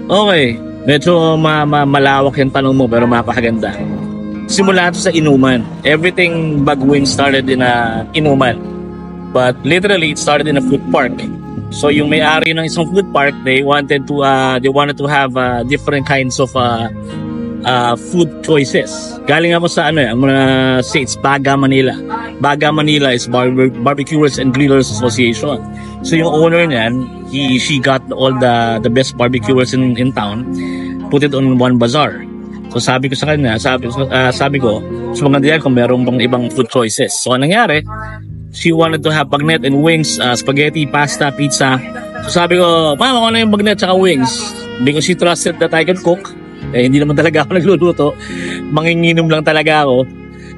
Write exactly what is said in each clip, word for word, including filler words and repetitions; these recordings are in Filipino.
Okay, medyo ma ma malawak yung tanong mo pero mapakaganda. Simula ito sa inuman. Everything Bagwing started in a inuman. But literally, it started in a food park. So yung may-ari ng isang food park, they wanted to uh, they wanted to have uh, different kinds of uh, uh, food choices. Galing ako sa ano, I'm gonna say it's Baga Manila. Baga Manila is Bar Barbecuers and Grillers Association. So yung owner niyan, he she got all the the best barbecuers in in town, put it on one bazaar. So sabi ko sa kanya, sabi uh, sabi ko, so maganda yan kung merong bang ibang food choices. So anong nangyari? She wanted to have bagnet and wings, uh, spaghetti, pasta, pizza. So sabi ko, ma'am, ako na yung bagnet tsaka wings. Because she trusted that I can cook. Eh, hindi naman talaga ako nagluluto. Manginginom lang talaga ako.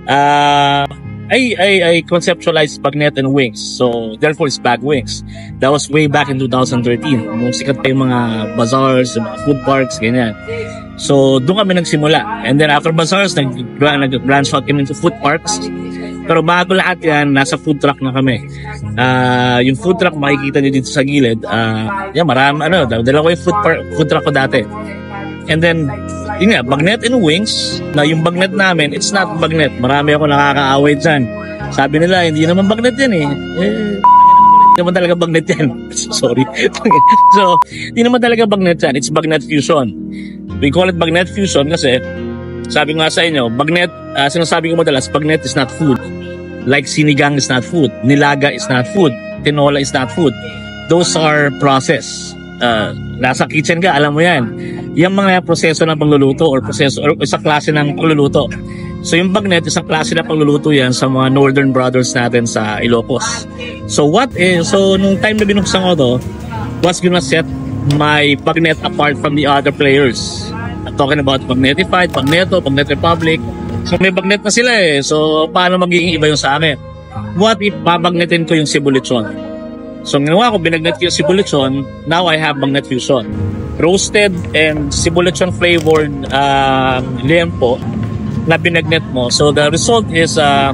Uh, I, I, I conceptualized bagnet and wings. So therefore, it's Bag Wings. That was way back in two thousand thirteen. Nung sikat pa yung mga bazaars, yung mga food parks, ganyan. So doon kami nagsimula. And then after bazaars, nag-branch out kami into food parks. Pero bago lahat yan, nasa food truck na kami. Uh, yung food truck, makikita nyo dito sa gilid. Uh, yan, marami, ano, dalawa yung food, food truck ko dati. And then, yun nga, bagnet and wings, na yung bagnet namin, it's not bagnet. Marami ako nakakaaway dyan. Sabi nila, hindi naman bagnet yan eh. Eh, hindi naman talaga bagnet yan. Sorry. So, hindi naman talaga bagnet yan. It's bagnet fusion. We call it bagnet fusion kasi, sabi nga sa inyo, bagnet, uh, sinasabi ko madalas, bagnet is not food. Like sinigang is not food, nilaga is not food, tinola is not food. Those are process. Uh, nasa kitchen ka, alam mo yan. Yung mga proseso ng pagluluto or proseso or isang klase ng pagluluto. So yung bagnet, isang klase ng pagluluto yan sa mga northern brothers natin sa Ilocos. So what is, so nung time na binuksan ko to, what's gonna set my bagnet apart from the other players? I'm talking about Magnetified, Magneto, Magnet Republic. So may bagnet na sila eh. So paano magiging iba yung sa akin? What if babagnetin ko yung Sibulichon? So ginawa ko, binagnet ko yung Sibulichon. Now I have Magnet Fusion. Roasted and Sibulichon flavored uh, liempo na binagnet mo. So the result is uh,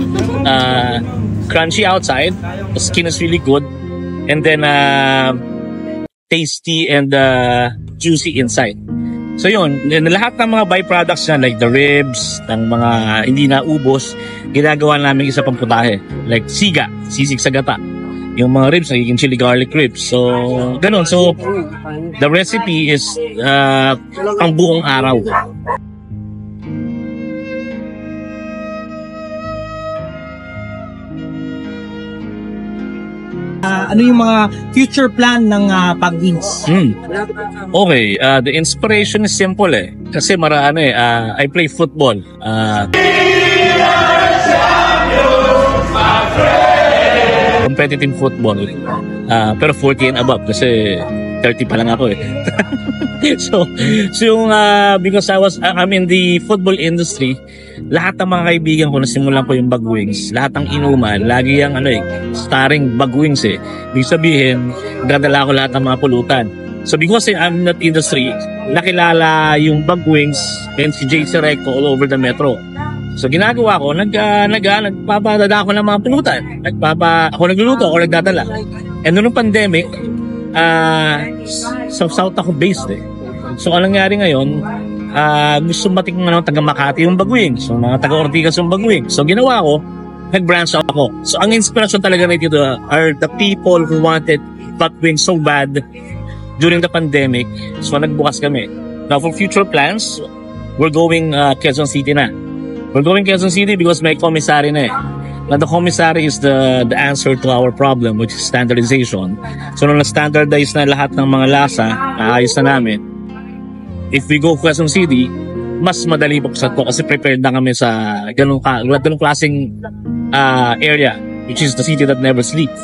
uh, crunchy outside. The skin is really good. And then uh, tasty and uh, juicy inside. So yun, lahat ng mga byproducts na like the ribs, ng mga hindi na ubos, ginagawa namin isa pang putahe. Like siga, sisig sa gata. Yung mga ribs, nagiging chili garlic ribs. So, ganun. So, the recipe is uh, ang buong araw. Uh, ano yung mga future plan ng uh, Bagwings? Hmm. Okay, uh, the inspiration is simple eh. Kasi marami eh, uh, I play football. Uh, competitive football. Uh, pero forty and above kasi thirty pa lang ako eh. so, so yung, uh, because I was, uh, I'm in the football industry, lahat ng mga kaibigan ko na simulan ko yung Bagwings, lahat ng inuman, lagi yung ano eh, starring Bagwings eh. Ibig sabihin, dadala ko lahat ng mga pulutan. So because I'm in that industry, nakilala yung Bagwings and si J C Recto all over the metro. So ginagawa ko, nag, uh, nag, uh, nagpapadala ako ng mga pulutan. Nagpapa, ako nagluluto, ako nagdadala. And noong pandemic, uh, sa South ako based eh. So anong nangyari ngayon, uh, gusto matikman ng taga Makati yung Bagwing. So mga taga Ortigas yung Bagwing. So ginawa ko, nag-branch out ako. So ang inspiration talaga na dito are the people who wanted Bagwing so bad during the pandemic. So nagbukas kami. Now for future plans, we're going uh, Quezon City na. We're going Quezon City because may commissary na eh. Now the commissary is the the answer to our problem, which is standardization. So nung na-standardize na lahat ng mga lasa, naayos na namin. If we go Quezon City, mas madali pa sa to kasi prepared na kami sa ganung, ganung klaseng uh, area, which is the city that never sleeps.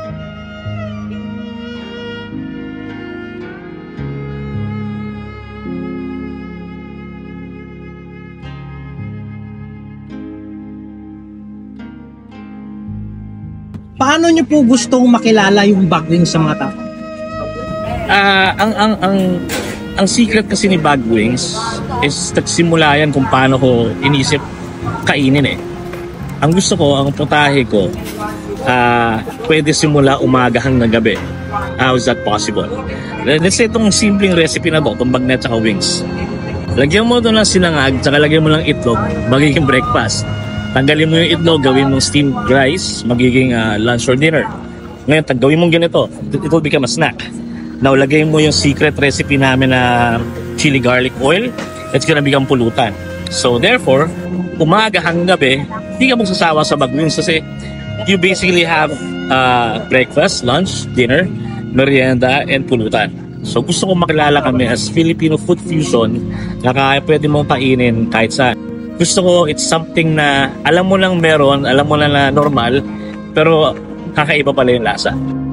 Paano nyo po gustong makilala yung Bagwings sa mga tao? Uh, ang ang ang ang secret kasi ni Bagwings is nagsimula yan kung paano ko inisip kainin eh. Ang gusto ko, ang putahe ko, uh, pwede simula umaga hanggang gabi. How is that possible? Let's say itong simpleng recipe na to, itong bagnet at wings. Lagyan mo ito ng sinangag, tsaka lagyan mo lang itlog, magiging breakfast. Tanggalin mo yung itlog, gawin mong steamed rice, magiging uh, lunch or dinner. Ngayon, gawin mong ganito, it will become a snack. Now, lagay mo yung secret recipe namin na chili garlic oil, it's gonna become pulutan. So, therefore, umaga hanggang gabi, hindi ka magsasawa sa bagwings kasi you basically have uh, breakfast, lunch, dinner, merienda, and pulutan. So gusto kong makilala kami as Filipino food fusion na kaya pwede mong kainin kahit saan. Gusto ko it's something na alam mo lang meron, alam mo lang na normal, pero kakaiba pala yung lasa.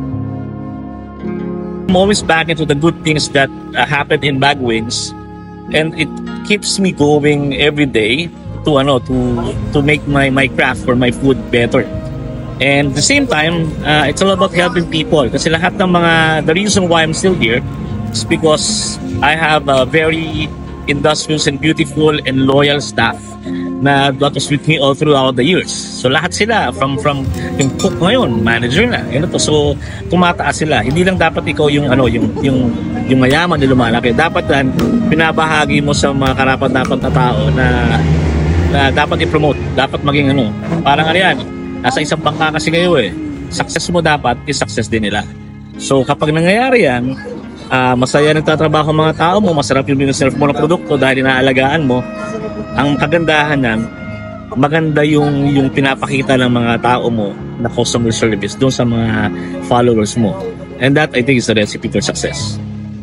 I'm always back into the good things that uh, happen in Bagwings, and it keeps me going every day to ano to to make my my craft or my food better. And at the same time, uh, it's all about helping people kasi lahat ng mga the reason why I'm still here is because I have a very industrious and beautiful and loyal staff na that was with me all throughout the years. So lahat sila from from yung cook ngayon, manager na, yun to. So tumataas sila. Hindi lang dapat ikaw yung ano yung yung yung mayaman na lumalaki. Dapat lang pinabahagi mo sa mga karapat-dapat na tao na na dapat i-promote, dapat maging ano, parang ano yan, nasa isang bangka kasi kayo eh. Success mo dapat is success din nila. So kapag nangyayari yan, uh, masaya nagtatrabaho ang mga tao mo, masarap yung biniserve mo ng produkto dahil inaalagaan mo. Ang kagandahan nan, maganda yung yung pinapakita ng mga tao mo na customer service doon sa mga followers mo. And that I think is the recipe for success.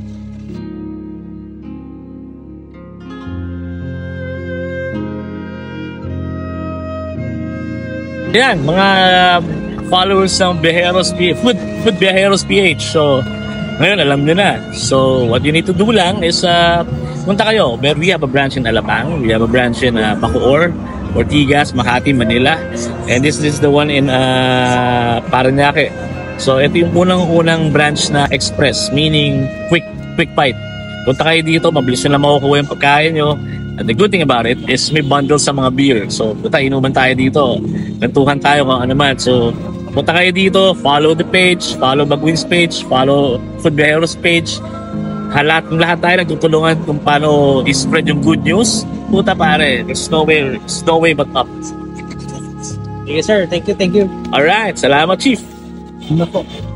Yan, mga followers ng Viajeros P H, Food, Food Viajeros P H. So, ngayon alam nyo na. So, what you need to do lang is uh, punta kayo. We have a branch in Alabang, we have a branch in uh, Bacoor, Ortigas, Makati, Manila. And this, this is the one in uh, Parañaque. So, ito yung unang-unang branch na express, meaning quick quick bite. Punta kayo dito, mabilis nyo lang makukuha yung pagkain nyo. And the good thing about it is may bundles sa mga beer. So, punta, inuman tayo dito. Gantuhan tayo kung ano man. So, punta kayo dito, follow the page, follow Bagwings page, follow Food Viajeros page. Lahat, lahat tayo nagtutulungan kung paano i-spread yung good news. Puta pare, there's no way, there's no way but up. Yes sir, thank you, thank you. Alright, salamat Chief. Ano po?